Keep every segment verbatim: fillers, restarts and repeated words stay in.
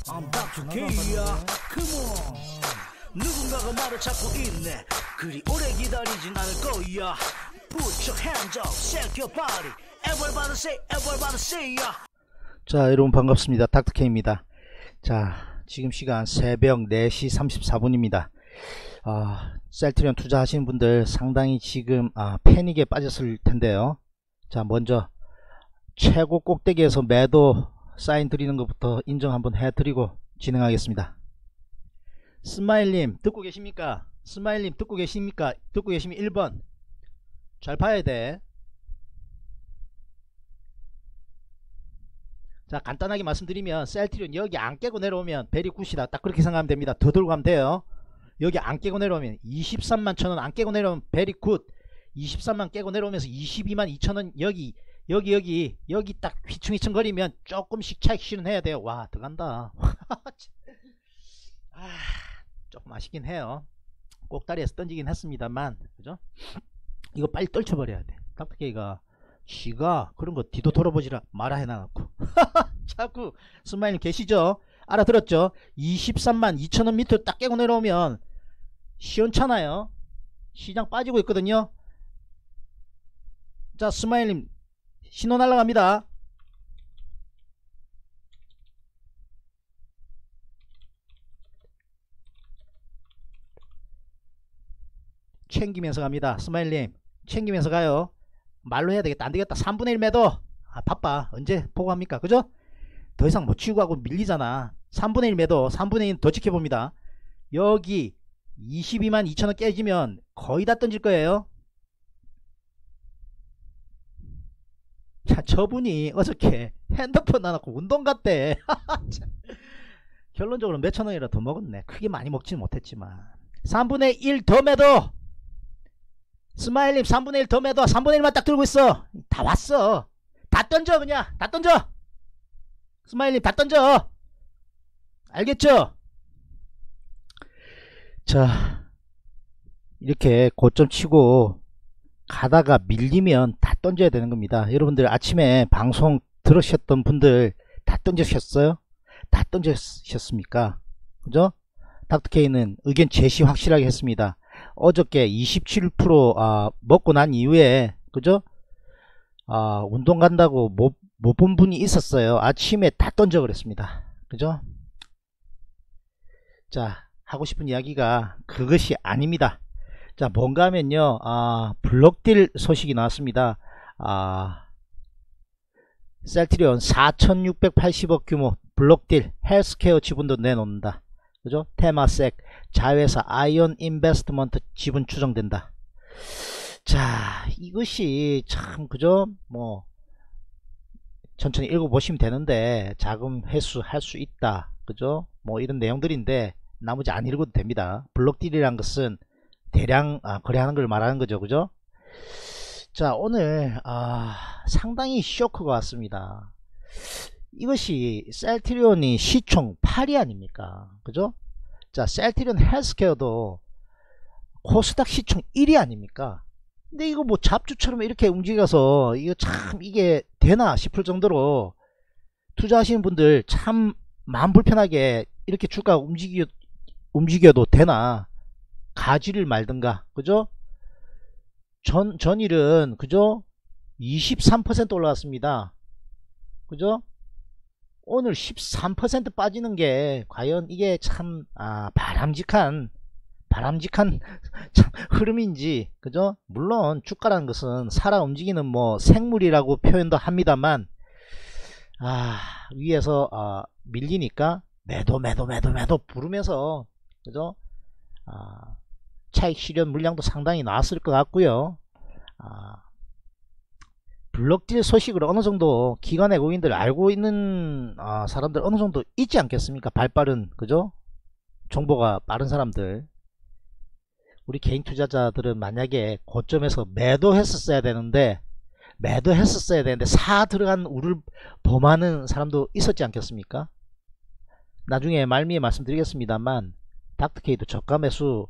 I'm 닥터 K야. Come on. 누군가가 나를 찾고 있네. 그리 오래 기다리진 않을 거야. Put your hands up, shake your body. Everybody say, everybody say ya. 자, 여러분 반갑습니다. 닥터 K입니다. 자, 지금 시간 새벽 네 시 삼십사 분입니다. 아, 셀트리온 투자하시는 분들 상당히 지금 아, 패닉에 빠졌을 텐데요. 자, 먼저 최고 꼭대기에서 매도 사인 드리는 것부터 인정 한번 해드리고 진행하겠습니다. 스마일님 듣고 계십니까? 스마일님 듣고 계십니까? 듣고 계시면 일 번 잘 봐야 돼. 자, 간단하게 말씀드리면 셀트리온 여기 안 깨고 내려오면 베리 굿이다, 딱 그렇게 생각하면 됩니다. 더 들고 가면 돼요. 여기 안 깨고 내려오면 이십삼만 천원 안 깨고 내려오면 베리 굿, 이십삼만 깨고 내려오면서 이십이만 이천원 여기 여기 여기 여기 딱 휘청휘청 거리면 조금씩 차익 실현해야 돼요. 와, 들어간다. 아, 조금 아쉽긴 해요. 꼭다리에서 던지긴 했습니다만, 그죠? 이거 빨리 떨쳐버려야 돼. 닥터 K가 지가 그런 거 뒤도 돌아보지라 말아 해놔갖고 자꾸. 스마일님 계시죠? 알아들었죠? 이십삼만 이천원 밑으로 딱 깨고 내려오면 시원찮아요. 시장 빠지고 있거든요. 자, 스마일님 신호 날라갑니다. 챙기면서 갑니다. 스마일님 챙기면서 가요. 말로 해야 되겠다. 안되겠다. 삼분의 일 매도. 아, 바빠. 언제 보고 합니까? 그죠? 더 이상 못 치우고 하고 밀리잖아. 삼분의 일 매도. 삼분의 일 더 지켜봅니다. 여기 이십이만 이천원 깨지면 거의 다 던질 거예요. 자, 저분이 어저께 핸드폰 놔놓고 운동 갔대. 결론적으로 몇천원이라 더 먹었네. 크게 많이 먹지는 못했지만 삼분의 일 더 매도. 스마일님 삼분의 일 더 매도. 삼분의 일만 딱 들고 있어. 다 왔어. 다 던져. 그냥 다 던져. 스마일님 다 던져. 알겠죠? 자, 이렇게 고점 치고 가다가 밀리면 다 던져야 되는 겁니다. 여러분들 아침에 방송 들으셨던 분들 다 던지셨어요? 다 던지셨습니까? 그죠? 닥터 K는 의견 제시 확실하게 했습니다. 어저께 이십칠 퍼센트 아, 먹고 난 이후에, 그죠? 아, 운동 간다고 못, 못 본 분이 있었어요. 아침에 다 던져 그랬습니다. 그죠? 자, 하고 싶은 이야기가 그것이 아닙니다. 자, 뭔가 하면요, 아, 블록딜 소식이 나왔습니다. 아, 셀트리온 사천육백팔십억 규모 블록딜 헬스케어 지분도 내놓는다. 그죠? 테마섹 자회사 아이온 인베스트먼트 지분 추정된다. 자, 이것이 참, 그죠? 뭐 천천히 읽어보시면 되는데 자금 회수 할 수 있다, 그죠? 뭐 이런 내용들인데 나머지 안 읽어도 됩니다. 블록딜이란 것은 대량 아, 거래하는 걸 말하는 거죠. 그죠? 자, 오늘 아, 상당히 쇼크가 왔습니다. 이것이 셀트리온이 시총 팔 위 아닙니까? 그죠? 자, 셀트리온 헬스케어도 코스닥 시총 일 위 아닙니까? 근데 이거 뭐 잡주처럼 이렇게 움직여서 이거 참 이게 되나 싶을 정도로 투자하시는 분들 참 마음 불편하게 이렇게 주가 움직여, 움직여도 되나, 가지를 말든가. 그죠? 전, 전일은 그죠? 이십삼 퍼센트 올라왔습니다. 그죠? 오늘 십삼 퍼센트 빠지는 게 과연 이게 참 아, 바람직한 바람직한 참 흐름인지. 그죠? 물론 주가라는 것은 살아 움직이는 뭐 생물이라고 표현도 합니다만, 아, 위에서 아, 밀리니까 매도 매도 매도 매도 부르면서, 그죠? 아, 차익 실현 물량도 상당히 나왔을 것 같고요. 아, 블록딜 소식을 어느 정도 기관 외국인들 알고 있는 아, 사람들 어느 정도 있지 않겠습니까? 발빠른, 그죠? 정보가 빠른 사람들. 우리 개인 투자자들은 만약에 고점에서 매도했었어야 되는데 매도했었어야 되는데 사 들어간 우를 범하는 사람도 있었지 않겠습니까? 나중에 말미에 말씀드리겠습니다만 닥터 K도 저가 매수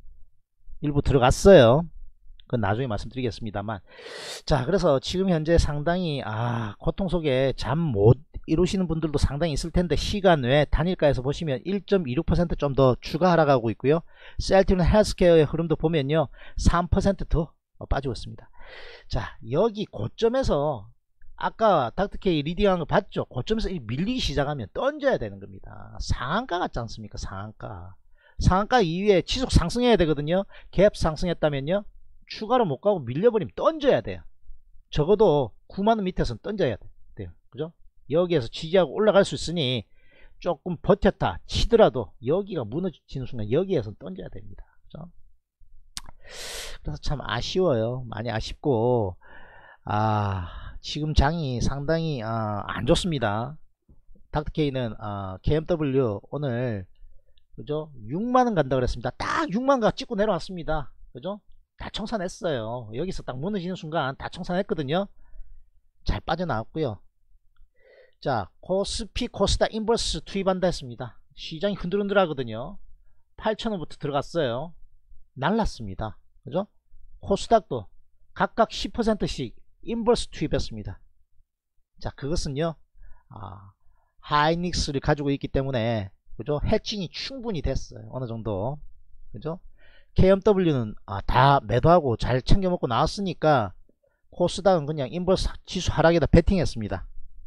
일부 들어갔어요. 그건 나중에 말씀드리겠습니다만. 자, 그래서 지금 현재 상당히 아, 고통 속에 잠 못 이루시는 분들도 상당히 있을 텐데 시간 외 단일가에서 보시면 일 점 이육 퍼센트 좀 더 추가 하락하고 있고요. 셀트리온 헬스케어의 흐름도 보면요 삼 퍼센트 더 빠지고 있습니다. 자, 여기 고점에서 아까 닥터케이 리딩한 거 봤죠? 고점에서 밀리기 시작하면 던져야 되는 겁니다. 상한가 같지 않습니까? 상한가. 상한가 이후에 지속 상승해야 되거든요. 갭 상승했다면요 추가로 못 가고 밀려버리면 던져야 돼요. 적어도 구만 원 밑에서는 던져야 돼요. 그죠? 여기에서 지지하고 올라갈 수 있으니 조금 버텼다 치더라도 여기가 무너지는 순간 여기에서 던져야 됩니다. 그죠? 그래서 참 아쉬워요. 많이 아쉽고 아 지금 장이 상당히 아, 안 좋습니다. 닥터케이는 아, 케이엠더블유 오늘 그죠? 육만 원 간다 그랬습니다. 딱 육만 원 찍고 내려왔습니다. 그죠? 다 청산했어요. 여기서 딱 무너지는 순간 다 청산했거든요. 잘 빠져나왔고요. 자, 코스피 코스닥 인버스 투입한다 했습니다. 시장이 흔들흔들 하거든요. 팔천 원부터 들어갔어요. 날랐습니다. 그죠? 코스닥도 각각 십 퍼센트씩 인버스 투입했습니다. 자, 그것은요 아, 하이닉스를 가지고 있기 때문에 그죠? 해칭이 충분히 됐어요. 어느 정도. 그죠? 케이엠더블유는 아, 다 매도하고 잘 챙겨 먹고 나왔으니까 코스닥은 그냥 인버스 지수 하락에다 베팅했습니다.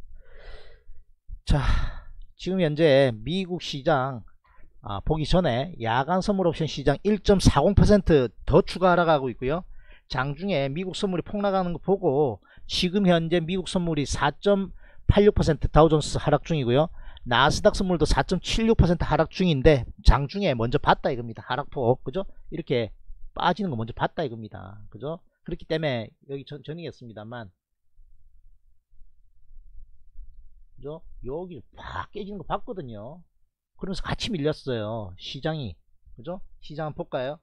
자, 지금 현재 미국 시장 아, 보기 전에 야간 선물 옵션 시장 일 점 사공 퍼센트 더 추가 하락하고 있고요. 장중에 미국 선물이 폭락하는 거 보고 지금 현재 미국 선물이 사 점 팔육 퍼센트 다우존스 하락 중이고요. 나스닥 선물도 사 점 칠육 퍼센트 하락 중인데 장중에 먼저 봤다 이겁니다. 하락폭. 그죠? 이렇게 빠지는 거 먼저 봤다 이겁니다. 그죠? 그렇기 때문에 여기 전, 전이겠습니다만 그죠? 여기 확 깨지는 거 봤거든요. 그러면서 같이 밀렸어요. 시장이. 그죠? 시장 한번 볼까요?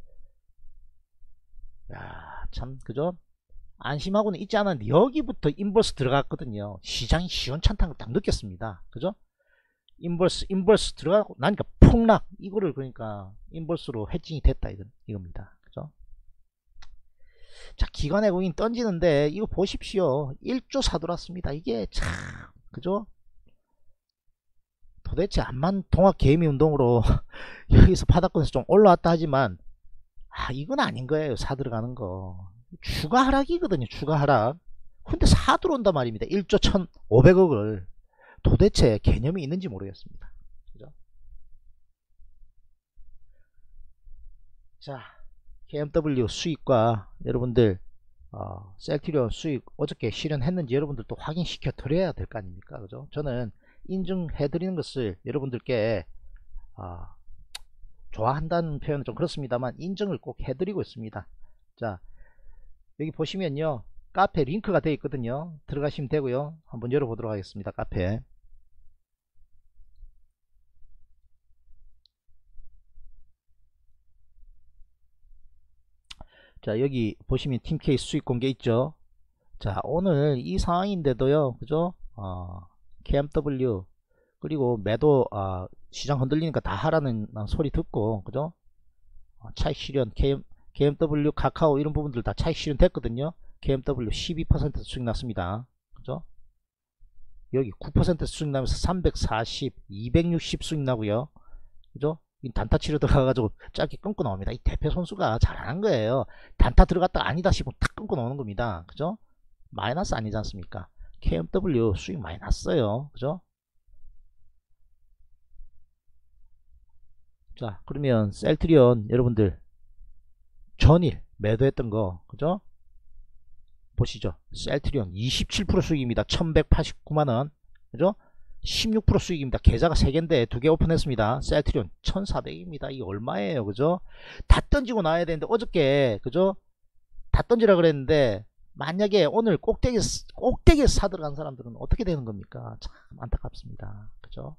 야, 참, 그죠? 안심하고는 있지 않았는데, 여기부터 인버스 들어갔거든요. 시장이 시원찮다는 걸 딱 느꼈습니다. 그죠? 인버스, 인버스 들어가고 나니까 폭락. 이거를 그러니까, 인버스로 해칭이 됐다. 이거, 이겁니다. 그죠? 자, 기관의 공인 던지는데, 이거 보십시오. 일 조 사들어왔습니다. 이게 참, 그죠? 도대체 암만 동학 개미 운동으로 여기서 바닥권에서 좀 올라왔다 하지만 아 이건 아닌 거예요. 사 들어가는 거 추가 하락이거든요. 추가 하락. 근데 사 들어온단 말입니다. 일 조 천오백억을 도대체 개념이 있는지 모르겠습니다. 그죠? 자, 케이엠더블유 수익과 여러분들 어, 셀트리온 수익 어저께 실현했는지 여러분들 또 확인시켜 드려야 될 거 아닙니까? 그죠? 저는 인증해 드리는 것을 여러분들께 어, 좋아한다는 표현은 좀 그렇습니다만 인증을 꼭 해드리고 있습니다. 자, 여기 보시면요 카페 링크가 되어 있거든요. 들어가시면 되고요. 한번 열어보도록 하겠습니다. 카페. 자, 여기 보시면 팀K 수익 공개 있죠. 자, 오늘 이 상황인데도요, 그죠? 어, 케이엠더블유 그리고 매도 어, 시장 흔들리니까 다 하라는 소리 듣고, 그죠? 어, 차익 실현, KM, 케이엠더블유, 카카오 이런 부분들 다 차익 실현 됐거든요. 케이엠더블유 십이 퍼센트 수익 났습니다. 그죠? 여기 구 퍼센트 수익 나면서 삼백사십, 이백육십 수익 나고요. 그죠? 이 단타 치료 들어가가지고 짧게 끊고 나옵니다. 이 대표 선수가 잘하는 거예요. 단타 들어갔다 아니다 싶으면 탁 끊고 나오는 겁니다. 그죠? 마이너스 아니지 않습니까? 케이엠더블유 수익 많이 났어요. 그죠? 자, 그러면 셀트리온 여러분들 전일 매도했던 거 그죠? 보시죠. 셀트리온 이십칠 퍼센트 수익입니다. 천백팔십구만원 그죠? 십육 퍼센트 수익입니다. 계좌가 세 개인데 두 개 오픈했습니다. 셀트리온 천사백입니다. 이게 얼마예요? 그죠? 다 던지고 나와야 되는데 어저께 그죠? 다 던지라 그랬는데 만약에 오늘 꼭대기 꼭대기에서 사 들어간 사람들은 어떻게 되는 겁니까? 참 안타깝습니다. 그죠?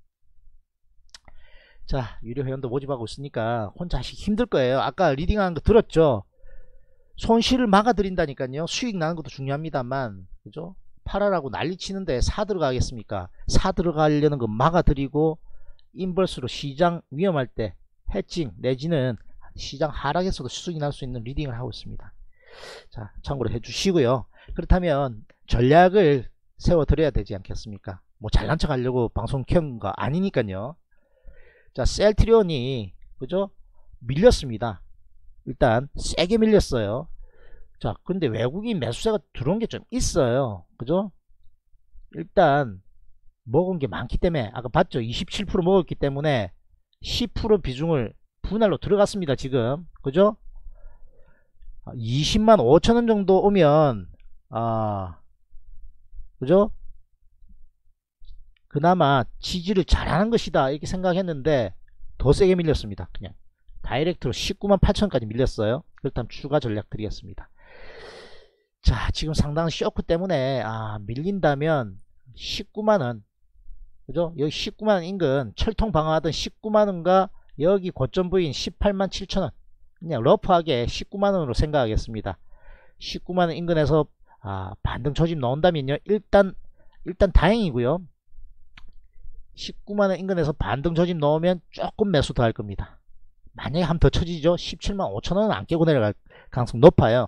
자, 유료 회원도 모집하고 있으니까 혼자 하시기 힘들 거예요. 아까 리딩하는 거 들었죠? 손실을 막아드린다니까요. 수익 나는 것도 중요합니다만 그죠? 팔아라고 난리치는데 사 들어가겠습니까? 사 들어가려는 거 막아드리고 인버스로 시장 위험할 때 해칭 내지는 시장 하락에서도 수익이 날 수 있는 리딩을 하고 있습니다. 자, 참고로 해주시고요. 그렇다면 전략을 세워 드려야 되지 않겠습니까? 뭐 잘난 척 하려고 방송 켠 거 아니니까요. 자, 셀트리온이 그죠? 밀렸습니다. 일단 세게 밀렸어요. 자, 근데 외국인 매수세가 들어온 게 좀 있어요. 그죠? 일단 먹은 게 많기 때문에 아까 봤죠? 이십칠 퍼센트 먹었기 때문에 십 퍼센트 비중을 분할로 들어갔습니다. 지금 그죠? 이십만 오천원 정도 오면 아 그죠? 그나마 지지를 잘하는 것이다 이렇게 생각했는데 더 세게 밀렸습니다. 그냥 다이렉트로 십구만 팔천원까지 밀렸어요. 그렇다면 추가 전략 드리겠습니다. 자, 지금 상당한 쇼크 때문에 아 밀린다면 십구만원 그죠? 여기 십구만원 인근 철통 방어하던 십구만원과 여기 고점 부인 십팔만 칠천원 그냥 러프하게 십구만원으로 생각하겠습니다. 십구만원 인근에서 아, 반등 조짐 나온다면요 일단 일단 다행이고요. 십구만원 인근에서 반등 조짐 넣으면 조금 매수 더 할 겁니다. 만약에 한 번 더 쳐지죠. 십칠만 오천원은 안 깨고 내려갈 가능성 높아요.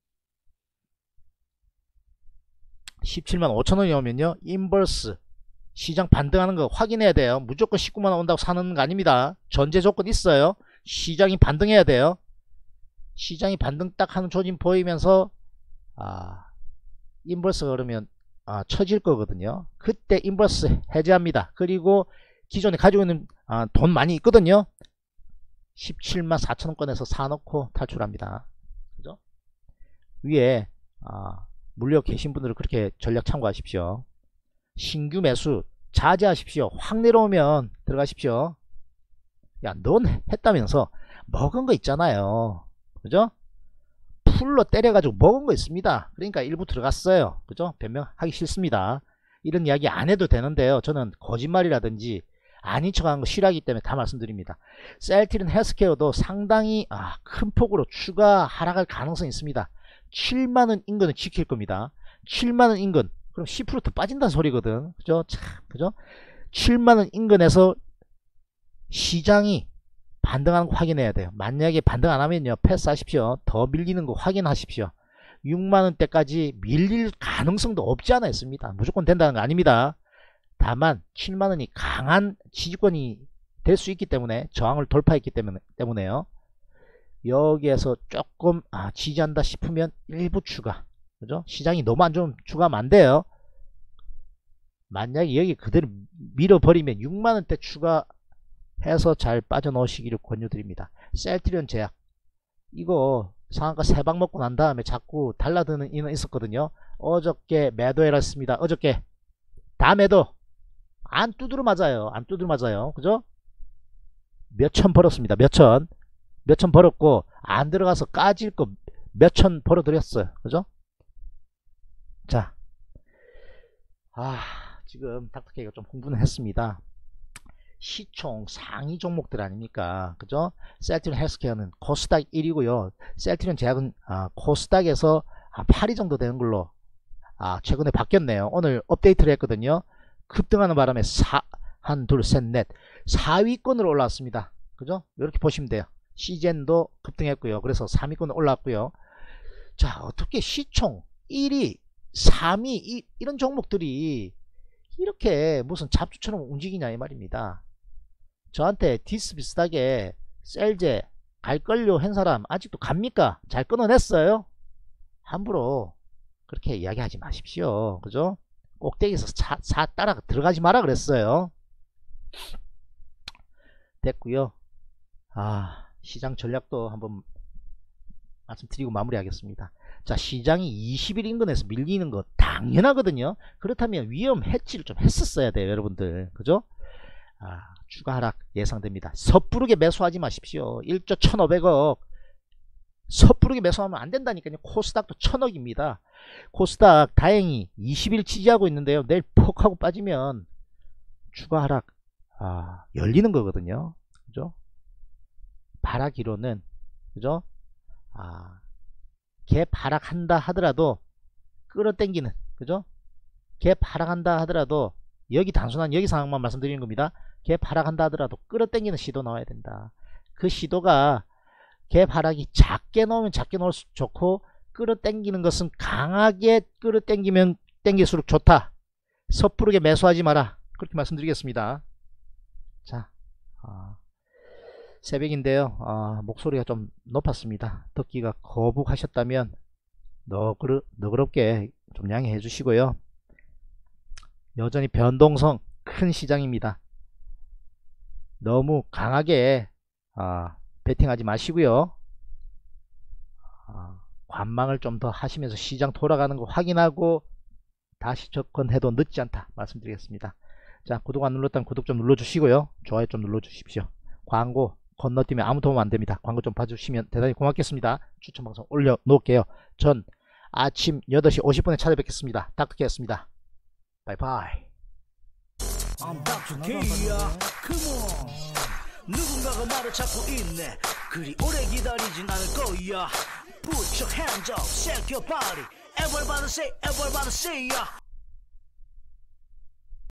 십칠만 오천원이 오면요 인버스 시장 반등하는 거 확인해야 돼요. 무조건 십구만원 온다고 사는 거 아닙니다. 전제 조건 있어요. 시장이 반등해야 돼요. 시장이 반등 딱 하는 조짐 보이면서 아 인버스가 그러면 아, 쳐질 거거든요. 그때 인버스 해제합니다. 그리고 기존에 가지고 있는 아, 돈 많이 있거든요. 십칠만 사천원권에서 사놓고 탈출합니다. 그죠? 위에 아, 물려 계신 분들은 그렇게 전략 참고하십시오. 신규 매수 자제하십시오. 확 내려오면 들어가십시오. 야, 넌 했다면서 먹은 거 있잖아요. 그죠? 풀로 때려가지고 먹은 거 있습니다. 그러니까 일부 들어갔어요. 그죠? 변명하기 싫습니다. 이런 이야기 안 해도 되는데요. 저는 거짓말이라든지 아닌 척하는 거 싫어하기 때문에 다 말씀드립니다. 셀트리온 헬스케어도 상당히 아, 큰 폭으로 추가 하락할 가능성이 있습니다. 칠만원 인근은 지킬 겁니다. 칠만원 인근 그럼 십 퍼센트 더 빠진다는 소리거든. 그죠? 참, 그죠? 칠만원 인근에서 시장이 반등하는 거 확인해야 돼요. 만약에 반등 안 하면요 패스하십시오. 더 밀리는 거 확인하십시오. 육만원대까지 밀릴 가능성도 없지 않아 있습니다. 무조건 된다는 거 아닙니다. 다만 칠만원이 강한 지지권이 될 수 있기 때문에 저항을 돌파했기 때문에, 때문에요. 여기에서 조금 아, 지지한다 싶으면 일부 추가. 그죠? 시장이 너무 안 좋으면 추가하면 안 돼요. 만약에 여기 그대로 밀어버리면 육만원대 추가해서 잘 빠져나오시기를 권유드립니다. 셀트리온 제약 이거 상한가 세 방 먹고 난 다음에 자꾸 달라드는 인은 있었거든요. 어저께 매도해라 했습니다. 어저께 다 매도. 안 두드러 맞아요. 안 두드러 맞아요. 그죠? 몇천 벌었습니다. 몇천 몇천 벌었고 안 들어가서 까질 거 몇천 벌어드렸어요. 그죠? 자, 아 지금 닥터케이가 좀 홍보는 했습니다. 시총 상위 종목들 아닙니까? 그죠? 셀트리온 헬스케어는 코스닥 일 위고요. 셀트리온 제약은 아, 코스닥에서 한 팔 위 정도 되는 걸로 아, 최근에 바뀌었네요. 오늘 업데이트를 했거든요. 급등하는 바람에 사, 한, 둘, 셋, 넷 사 위권으로 올라왔습니다. 그죠? 이렇게 보시면 돼요. 시젠도 급등했고요. 그래서 삼 위권으로 올라왔고요. 자, 어떻게 시총 일 위, 삼 위 이, 이런 종목들이 이렇게 무슨 잡주처럼 움직이냐 이 말입니다. 저한테 디스 비슷하게 셀제 갈걸요 한 사람 아직도 갑니까? 잘 끊어냈어요? 함부로 그렇게 이야기하지 마십시오. 그죠? 꼭대기에서 사, 사 따라 들어가지 마라 그랬어요. 됐고요. 아, 시장 전략도 한번 말씀드리고 마무리하겠습니다. 자, 시장이 이십 일 인근에서 밀리는 거 당연하거든요. 그렇다면 위험 해치를 좀 했었어야 돼요, 여러분들. 그죠? 아, 추가 하락 예상됩니다. 섣부르게 매수하지 마십시오. 일조 천오백억 섣부르게 매수하면 안 된다니까요. 코스닥도 천억입니다. 코스닥 다행히 이십 일 지지하고 있는데요. 내일 퍽 하고 빠지면 추가 하락 아, 열리는 거거든요. 그죠? 바라기로는 그죠? 아, 갭 하락한다 하더라도 끌어당기는 그죠? 갭 하락한다 하더라도 여기 단순한 여기 상황만 말씀드리는 겁니다. 갭 하락한다 하더라도 끌어당기는 시도 나와야 된다. 그 시도가 갭 하락이 작게 나오면 작게 나올 수 좋고 끌어당기는 것은 강하게 끌어당기면 당길수록 좋다. 섣부르게 매수하지 마라. 그렇게 말씀드리겠습니다. 자, 아, 새벽인데요. 아, 목소리가 좀 높았습니다. 듣기가 거북하셨다면 너그러, 너그럽게 좀 양해해 주시고요. 여전히 변동성 큰 시장입니다. 너무 강하게 아, 베팅하지 마시고요. 아, 관망을 좀 더 하시면서 시장 돌아가는 거 확인하고 다시 접근해도 늦지 않다 말씀드리겠습니다. 자, 구독 안 눌렀다면 구독 좀 눌러주시고요. 좋아요 좀 눌러주십시오. 광고 건너뛰면 아무 도움 안됩니다. 광고 좀 봐주시면 대단히 고맙겠습니다. 추천방송 올려놓을게요. 전 아침 여덟 시 오십 분에 찾아뵙겠습니다. 닥터케였습니다. 바이바이. I'm 닥터 K야. Come on. 누군가가 나를 찾고 있네. 그리 오래 기다리진 않을 거야. Put your hands up, shake your body. Everybody say, everybody say, yeah.